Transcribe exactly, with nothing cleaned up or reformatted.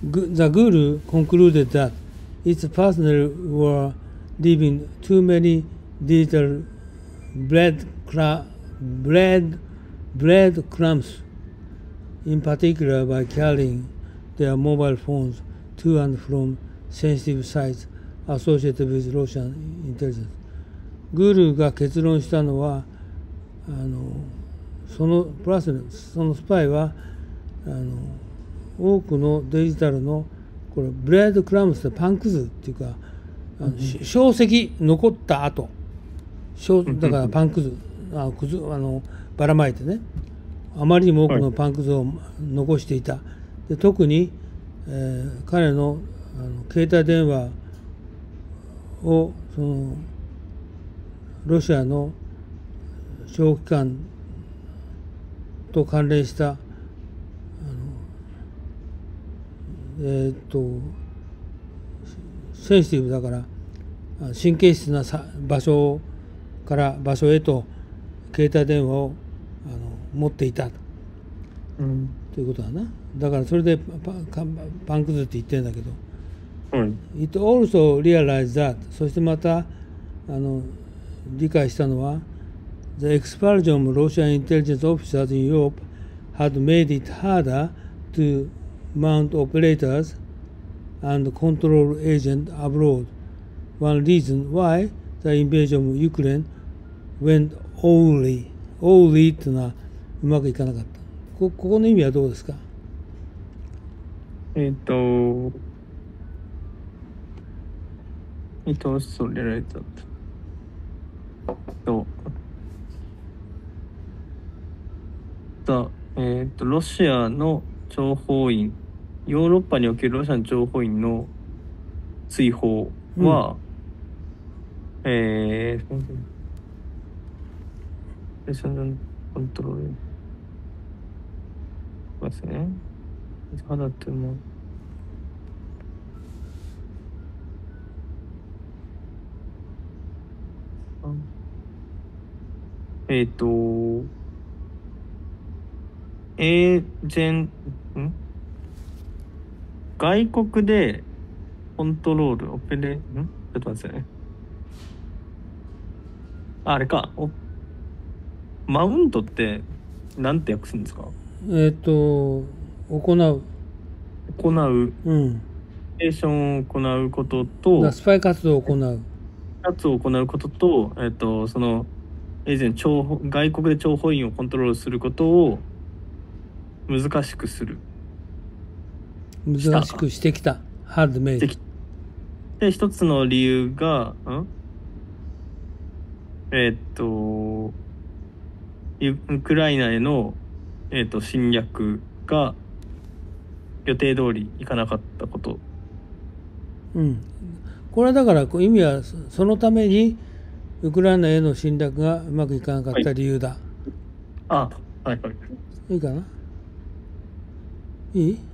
The guru concluded that its personnel were leaving too many digital bread, bread, breadcrumbs, in particular by carrying their mobile phones to and from sensitive sites associated with Russian intelligence. グルーが結論したのは、あのそのプラスそのスパイはあの多くのデジタルのこれブレードクラムスってパンくずっていうか、あの小石残った後、だからパンくず、あくずあのばらまいてね、あまりにも多くのパンくずを残していた。で特に、えー、彼の、あの携帯電話をそのロシアの諜機関と関連したあの、えー、っとセンシティブだから神経質な場所から場所へと携帯電話をあの持っていたと、うん、ということだな。だからそれでパ, パンくずって言ってるんだけど、うん、It also realized that そしてまたあの理解したのは The expulsion of Russian intelligence officers in Europe had made it harder to mount operators and control agents abroad. One reason why the invasion of Ukraine went awry, awry っていうのはうまくいかなかった。こ, ここの意味はどうですか？ えっと、It also relatedと、だえっと、ロシアの諜報員、ヨーロッパにおけるロシアの諜報員の追放は、うん、えー、レシャンコントロールですね。肌ってもえっ、ー、とエージェンん外国でコントロールオペレんちょっと待ってね。あ、あれかおマウントってなんて訳すんですか？ えっ、ー、と行う行う、 うん、 オペレーションを行うこととスパイ活動を行う活動を行うことと、えっ、ー、とそのエージェント外国で諜報員をコントロールすることを難しくする難しくしてきたハードメイドで一つの理由がんえー、っとウクライナへの、えー、っと侵略が予定通りいかなかったこと。 うん、これはだから意味はそのためにウクライナへの侵略がうまくいかなかった理由だ。はい、 あ、はいはい。 いいかな？いい？